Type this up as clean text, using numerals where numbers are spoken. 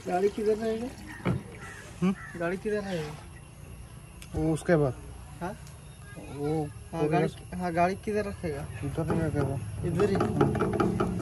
गाड़ी किधर रहेगा? गाड़ी किधर रहेगा? वो उसके बाद हाँ वो हाँ गाड़ी, हाँ गाड़ी किधर रखेगा? उधर नहीं रखेगा। इधर ही।